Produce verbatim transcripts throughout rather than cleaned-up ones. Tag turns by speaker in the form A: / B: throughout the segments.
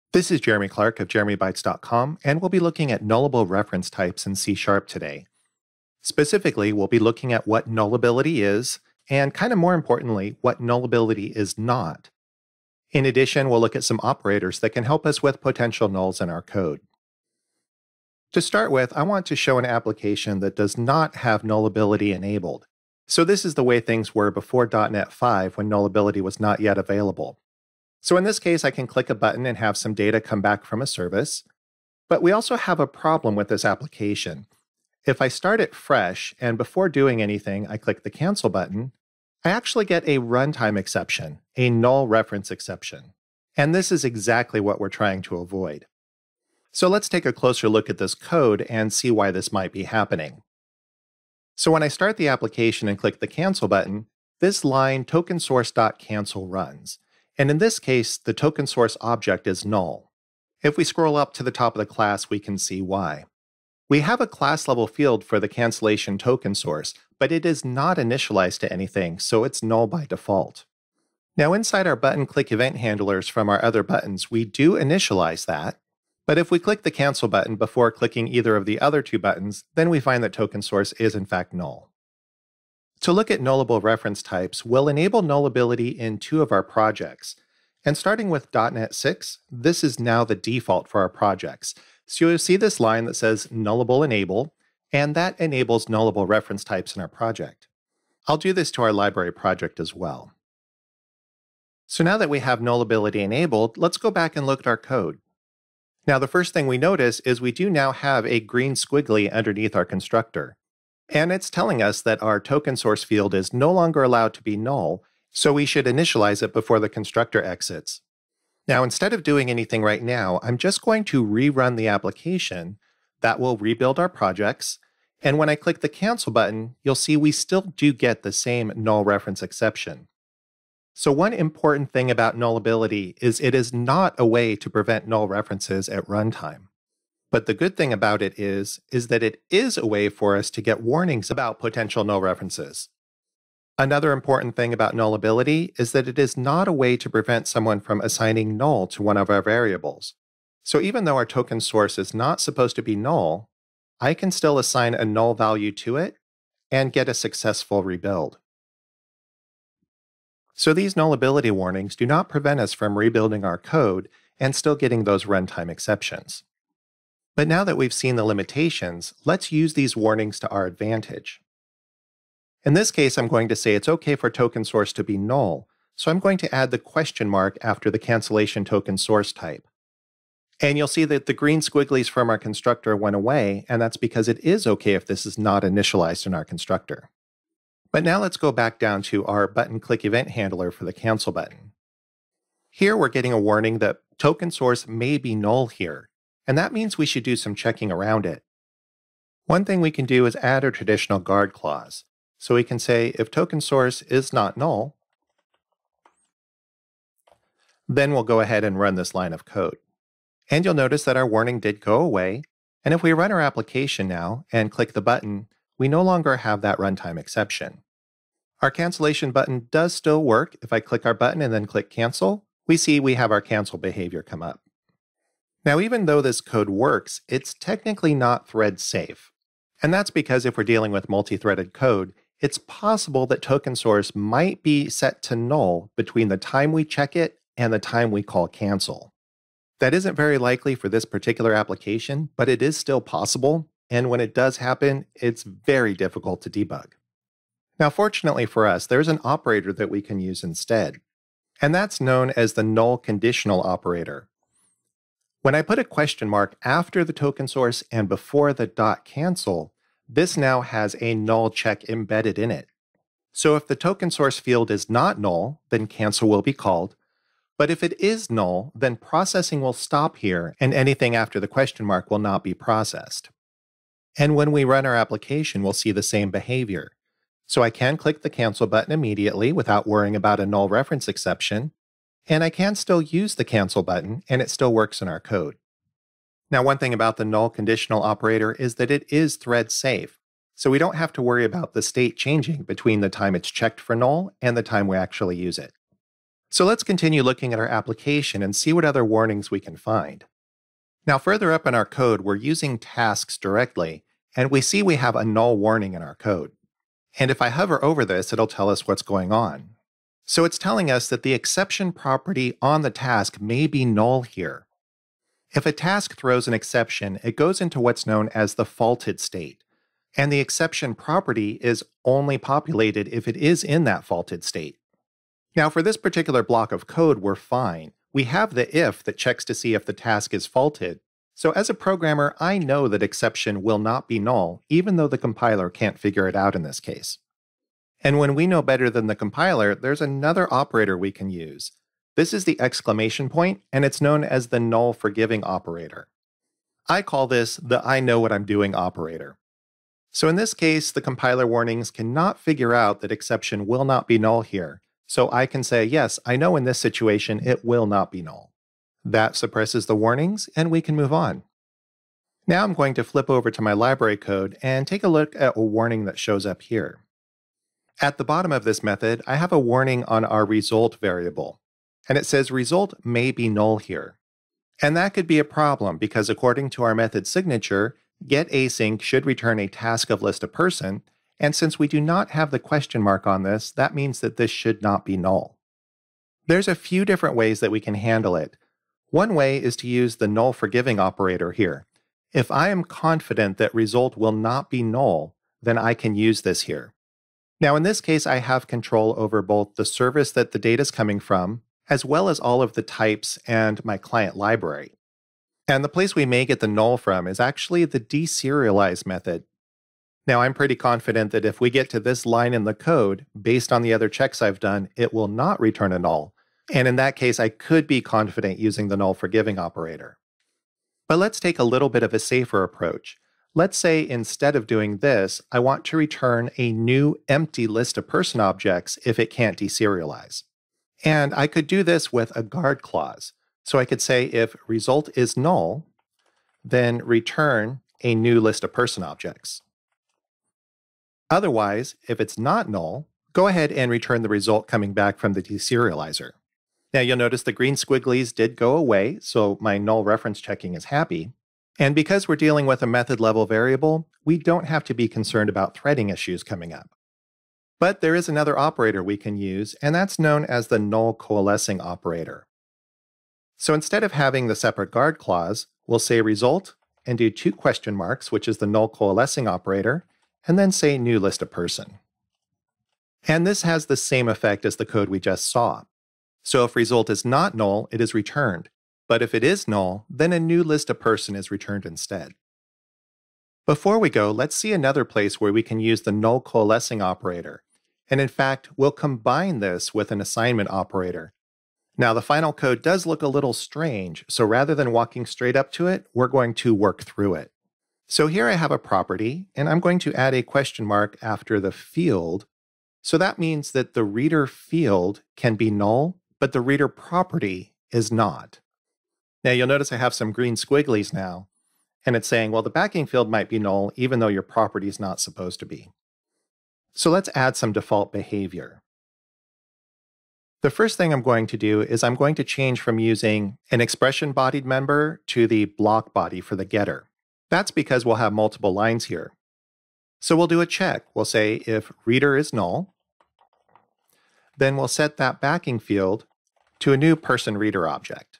A: This is Jeremy Clark of jeremy bytes dot com, and we'll be looking at nullable reference types in C Sharp today. Specifically, we'll be looking at what nullability is, and kind of more importantly, what nullability is not. In addition, we'll look at some operators that can help us with potential nulls in our code. To start with, I want to show an application that does not have nullability enabled. So this is the way things were before dot net five when nullability was not yet available. So in this case, I can click a button and have some data come back from a service. But we also have a problem with this application. If I start it fresh, and before doing anything, I click the cancel button, I actually get a runtime exception, a null reference exception. And this is exactly what we're trying to avoid. So let's take a closer look at this code and see why this might be happening. So when I start the application and click the cancel button, this line token source.cancel runs. And in this case, the token source object is null. If we scroll up to the top of the class, we can see why. We have a class level field for the cancellation token source, but it is not initialized to anything, so it's null by default. Now inside our button click event handlers from our other buttons, we do initialize that. But if we click the cancel button before clicking either of the other two buttons, then we find that token source is in fact null. To look at nullable reference types, we'll enable nullability in two of our projects. And starting with dot net six, this is now the default for our projects. So you'll see this line that says nullable enable, and that enables nullable reference types in our project. I'll do this to our library project as well. So now that we have nullability enabled, let's go back and look at our code. Now the first thing we notice is we do now have a green squiggly underneath our constructor. And it's telling us that our token source field is no longer allowed to be null, so we should initialize it before the constructor exits. Now instead of doing anything right now, I'm just going to rerun the application. That will rebuild our projects. And when I click the cancel button, you'll see we still do get the same null reference exception. So one important thing about nullability is it is not a way to prevent null references at runtime. But the good thing about it is, is that it is a way for us to get warnings about potential null references. Another important thing about nullability is that it is not a way to prevent someone from assigning null to one of our variables. So even though our token source is not supposed to be null, I can still assign a null value to it and get a successful rebuild. So these nullability warnings do not prevent us from rebuilding our code and still getting those runtime exceptions. But now that we've seen the limitations, let's use these warnings to our advantage. In this case, I'm going to say it's okay for token source to be null, so I'm going to add the question mark after the cancellation token source type. And you'll see that the green squigglies from our constructor went away, and that's because it is okay if this is not initialized in our constructor. But now let's go back down to our button click event handler for the cancel button. Here we're getting a warning that token source may be null here. And that means we should do some checking around it. One thing we can do is add a traditional guard clause. So we can say if token source is not null, then we'll go ahead and run this line of code. And you'll notice that our warning did go away. And if we run our application now and click the button, we no longer have that runtime exception. Our cancellation button does still work. If I click our button and then click cancel, we see we have our cancel behavior come up. Now, even though this code works, it's technically not thread safe. And that's because if we're dealing with multi-threaded code, it's possible that token source might be set to null between the time we check it and the time we call cancel. That isn't very likely for this particular application, but it is still possible. And when it does happen, it's very difficult to debug. Now, fortunately for us, there's an operator that we can use instead. And that's known as the null conditional operator. When I put a question mark after the token source and before the dot cancel, this now has a null check embedded in it. So if the token source field is not null, then cancel will be called. But if it is null, then processing will stop here and anything after the question mark will not be processed. And when we run our application, we'll see the same behavior. So I can click the cancel button immediately without worrying about a null reference exception. And I can still use the cancel button, and it still works in our code. Now, one thing about the null conditional operator is that it is thread safe, so we don't have to worry about the state changing between the time it's checked for null and the time we actually use it. So let's continue looking at our application and see what other warnings we can find. Now further up in our code, we're using tasks directly, and we see we have a null warning in our code. And if I hover over this, it'll tell us what's going on. So it's telling us that the exception property on the task may be null here. If a task throws an exception, it goes into what's known as the faulted state. And the exception property is only populated if it is in that faulted state. Now for this particular block of code, we're fine. We have the if that checks to see if the task is faulted. So as a programmer, I know that exception will not be null, even though the compiler can't figure it out in this case. And when we know better than the compiler, there's another operator we can use. This is the exclamation point, and it's known as the null forgiving operator. I call this the I know what I'm doing operator. So in this case, the compiler warnings cannot figure out that exception will not be null here. So I can say, yes, I know in this situation it will not be null. That suppresses the warnings, and we can move on. Now I'm going to flip over to my library code and take a look at a warning that shows up here. At the bottom of this method, I have a warning on our result variable, and it says result may be null here. And that could be a problem because according to our method signature, getAsync should return a task of list of person, and since we do not have the question mark on this, that means that this should not be null. There's a few different ways that we can handle it. One way is to use the null forgiving operator here. If I am confident that result will not be null, then I can use this here. Now in this case, I have control over both the service that the data is coming from, as well as all of the types and my client library. And the place we may get the null from is actually the deserialize method. Now I'm pretty confident that if we get to this line in the code, based on the other checks I've done, it will not return a null. And in that case, I could be confident using the null forgiving operator. But let's take a little bit of a safer approach. Let's say instead of doing this, I want to return a new empty list of person objects if it can't deserialize. And I could do this with a guard clause. So I could say if result is null, then return a new list of person objects. Otherwise, if it's not null, go ahead and return the result coming back from the deserializer. Now you'll notice the green squigglies did go away, so my null reference checking is happy. And because we're dealing with a method level variable, we don't have to be concerned about threading issues coming up. But there is another operator we can use, and that's known as the null coalescing operator. So instead of having the separate guard clause, we'll say result and do two question marks, which is the null coalescing operator, and then say new list of person. And this has the same effect as the code we just saw. So if result is not null, it is returned. But if it is null, then a new list of person is returned instead. Before we go, let's see another place where we can use the null coalescing operator. And in fact, we'll combine this with an assignment operator. Now the final code does look a little strange, so rather than walking straight up to it, we're going to work through it. So here I have a property, and I'm going to add a question mark after the field. So that means that the reader field can be null, but the reader property is not. Now you'll notice I have some green squigglies now, and it's saying, well, the backing field might be null even though your property is not supposed to be. So let's add some default behavior. The first thing I'm going to do is I'm going to change from using an expression-bodied member to the block body for the getter. That's because we'll have multiple lines here. So we'll do a check. We'll say if reader is null, then we'll set that backing field to a new person reader object.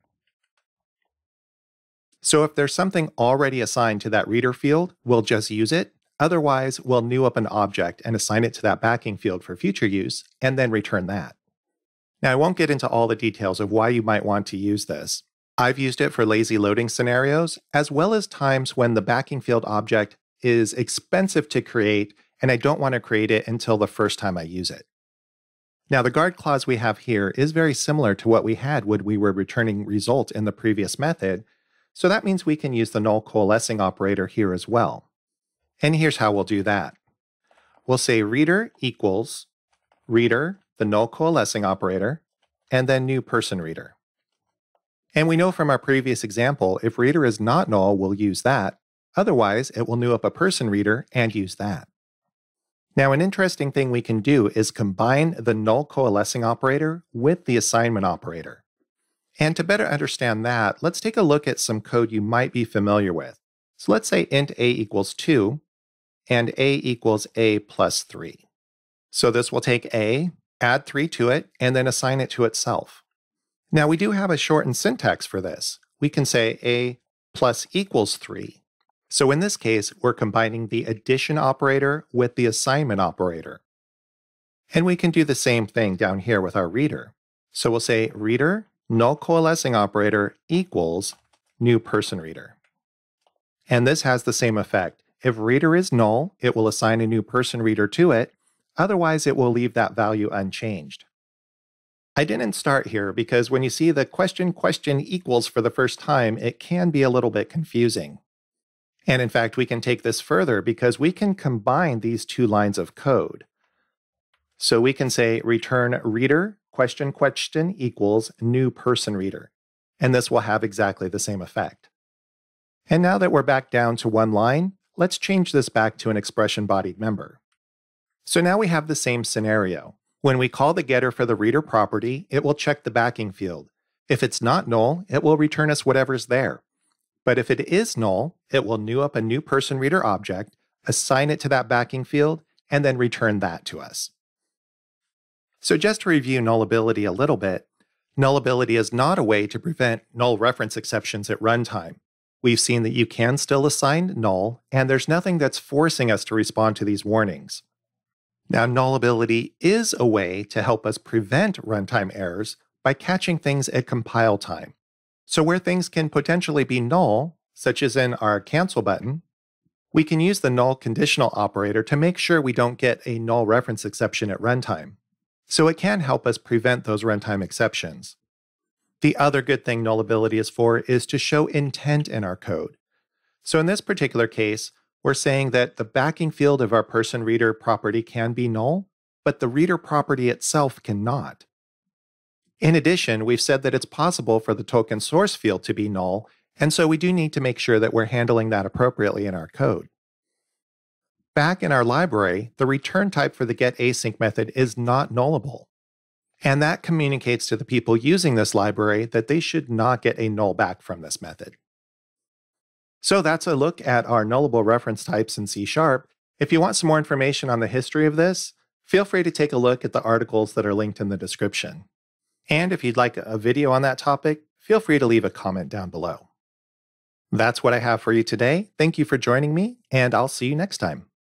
A: So if there's something already assigned to that reader field, we'll just use it. Otherwise, we'll new up an object and assign it to that backing field for future use, and then return that. Now, I won't get into all the details of why you might want to use this. I've used it for lazy loading scenarios, as well as times when the backing field object is expensive to create, and I don't want to create it until the first time I use it. Now, the guard clause we have here is very similar to what we had when we were returning result in the previous method, so that means we can use the null coalescing operator here as well. And here's how we'll do that. We'll say reader equals reader, the null coalescing operator, and then new person reader. And we know from our previous example, if reader is not null, we'll use that. Otherwise, it will new up a person reader and use that. Now, an interesting thing we can do is combine the null coalescing operator with the assignment operator. And to better understand that, let's take a look at some code you might be familiar with. So let's say int a equals two and a equals a plus three. So this will take a, add three to it, and then assign it to itself. Now we do have a shortened syntax for this. We can say a plus equals three. So in this case, we're combining the addition operator with the assignment operator. And we can do the same thing down here with our reader. So we'll say reader null coalescing operator equals new person reader. And this has the same effect. If reader is null, it will assign a new person reader to it. Otherwise, it will leave that value unchanged. I didn't start here because when you see the question question equals for the first time, it can be a little bit confusing. And in fact, we can take this further because we can combine these two lines of code. So we can say return reader question question equals new person reader. And this will have exactly the same effect. And now that we're back down to one line, let's change this back to an expression-bodied member. So now we have the same scenario. When we call the getter for the reader property, it will check the backing field. If it's not null, it will return us whatever's there. But if it is null, it will new up a new person reader object, assign it to that backing field, and then return that to us. So just to review nullability a little bit, nullability is not a way to prevent null reference exceptions at runtime. We've seen that you can still assign null, and there's nothing that's forcing us to respond to these warnings. Now, nullability is a way to help us prevent runtime errors by catching things at compile time. So where things can potentially be null, such as in our cancel button, we can use the null conditional operator to make sure we don't get a null reference exception at runtime. So it can help us prevent those runtime exceptions. The other good thing nullability is for is to show intent in our code. So in this particular case, we're saying that the backing field of our person reader property can be null, but the reader property itself cannot. In addition, we've said that it's possible for the token source field to be null, and so we do need to make sure that we're handling that appropriately in our code. Back in our library, the return type for the getAsync method is not nullable. And that communicates to the people using this library that they should not get a null back from this method. So that's a look at our nullable reference types in C sharp. If you want some more information on the history of this, feel free to take a look at the articles that are linked in the description. And if you'd like a video on that topic, feel free to leave a comment down below. That's what I have for you today. Thank you for joining me, and I'll see you next time.